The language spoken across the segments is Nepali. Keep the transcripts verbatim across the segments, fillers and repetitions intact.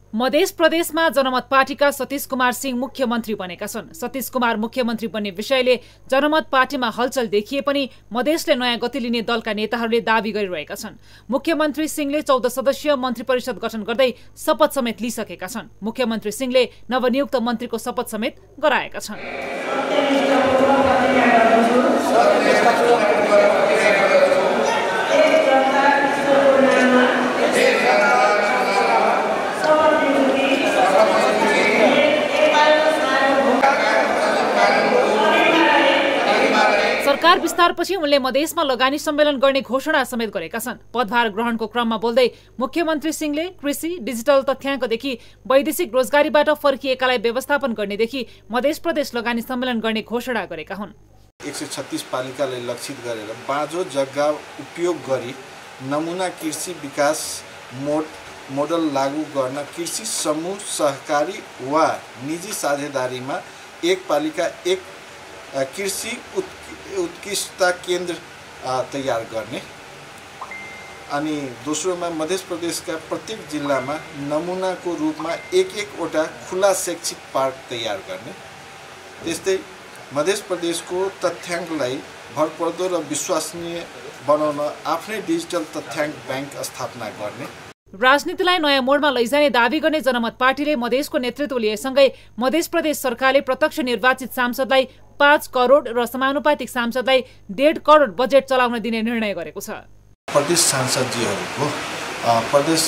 मध्य प्रदेशमा जनमत पार्टीका सतीश कुमार सिंह मुख्यमन्त्री बनेका छन्। सतीश कुमार मुख्यमन्त्री बन्ने विषयले जनमत पार्टीमा हलचल देखिए पनि मधेसले नयाँ गति लिने दलका नेताहरूले दावी गरिरहेका छन्। मुख्यमन्त्री सिंहले चौध सदस्यीय मन्त्री परिषद गठन गर्दै शपथ समेत लिइसकेका छन्। मुख्यमन्त्री सिंहले नवनियुक्त मन्त्रीको शपथ समेत गराएका छन्। सरकार विस्तारपछि उनले मधेसमा लगानी सम्मेलन गर्ने घोषणा समेत गरेका छन्। पदभार ग्रहणको क्रममा बोल्दै मुख्यमन्त्री सिंहले कृषि, डिजिटल तथ्याङ्कदेखि वैदेशिक रोजगारीबाट फर्किएकालाई व्यवस्थापन गर्नेदेखि मध्य प्रदेश लगानी सम्मेलन गर्ने घोषणा गरेका हुन्। एक सय छत्तीस पालिकालाई लक्षित गरेर बाँझो जग्गा उपयोग गरी नमुना कृषि विकास मोड मोडल लागू गर्न कृषि समूह, सहकारी वा निजी साझेदारीमा एक पालिका एक कृषि उत्कृष्टता केन्द्र तयार गर्ने अनि दोस्रोमा मध्य प्रदेशका प्रत्येक जिल्लामा नमुनाको रूपमा एक एकवटा खुला शैक्षिक पार्क तयार गर्ने। त्यस्तै मध्य प्रदेशको तथ्याङ्कलाई भरपर्दो र विश्वसनीय बनाउन आफ्नै डिजिटल तथ्याङ्क ब्याङ्क स्थापना गर्ने। राजनीतिलाई नयाँ मोडमा लैजाने दावी गर्ने जनमत पार्टीले मधेसको नेतृत्व लिएसँगै मध्य प्रदेश सरकारले प्रत्यक्ष निर्वाचित सांसदलाई पाँच करोड र समानुपातिक सांसदलाई डेढ करोड बजेट चलाउन दिने निर्णय गरेको छ। प्रदेश सांसदजीहरूको प्रदेश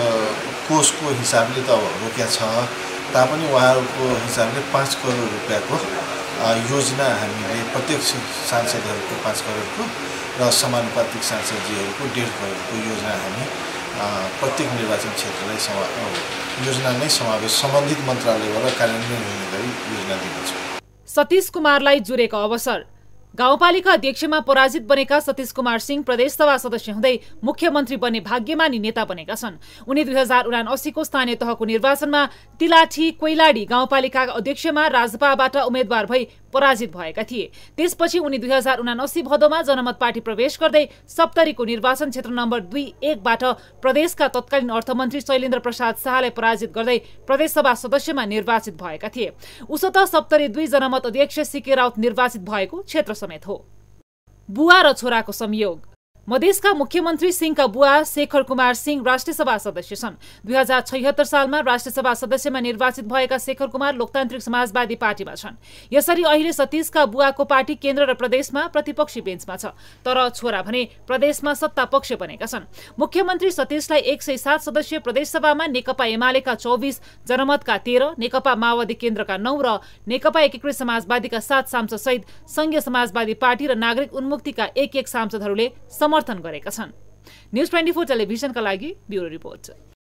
कोषको हिसाबले त रोकिया छ तापनि उहाँहरूको हिसाबले पाँच करोड रुपियाँको योजना हामीले प्रत्यक्ष सांसदहरूको पाँच करोडको र समानुपातिक सांसदजीहरूको डेढ करोडको योजना हामी प्रत्येक निर्वाचन क्षेत्रलाई योजना नै समावेश सम्बन्धित मन्त्रालयबाट कार्यान्वयन हुने गरी योजना दिनेछौँ। सतीश कुमारलाई जुरेको अवसर। गाउँपालिका अध्यक्षमा पराजित बनेका सतीश कुमार सिंह प्रदेशसभा सदस्य हुँदै मुख्यमन्त्री बन्ने भाग्यमानी नेता बनेका छन्। उनी दुई हजार उनासीको स्थानीय तहको निर्वाचनमा तिलाठी कोइलाडी गाउँपालिका अध्यक्षमा राजपाबाट उम्मेद्वार भई पराजित भएका थिए। त्यसपछि उनी दुई हजार उनासी भदौमा जनमत पार्टी प्रवेश गर्दै सप्तरीको निर्वाचन क्षेत्र नम्बर दुई एकबाट प्रदेशका तत्कालीन अर्थमन्त्री शैलेन्द्र प्रसाद शाहलाई पराजित गर्दै प्रदेशसभा सदस्यमा निर्वाचित भएका थिए। उसो त सप्तरी दुई जनमत अध्यक्ष सीके राउत निर्वाचित भएको क्षेत्र समेत हो। बुवा र छोराको संयोग। मधेसका मुख्यमन्त्री सिंहका बुवा शेखर कुमार सिंह राष्ट्रिय सभा सदस्य छन्। दुई हजार छयत्तर सालमा राष्ट्रिय सभा सदस्यमा निर्वाचित भएका शेखर कुमार लोकतान्त्रिक समाजवादी पार्टीमा छन्। यसरी अहिले सतीशका बुवाको पार्टी केन्द्र र प्रदेशमा प्रतिपक्षी बेन्चमा छ, तर छोरा भने प्रदेशमा सत्ता पक्ष बनेका छन्। मुख्यमन्त्री सतीशलाई एक सय सात सदस्यीय प्रदेशसभामा नेकपा एमालेका चौबिस, जनमतका तेह्र, नेकपा माओवादी केन्द्रका नौ र नेकपा एकीकृत समाजवादीका सात सांसद सहित संघीय समाजवादी पार्टी र नागरिक उन्मुक्तिका एक एक सांसदहरूले समर्थन गरेका छन्। न्यूज ट्वेन्टी फोर टेलिभिजनका लागि ब्युरो रिपोर्ट।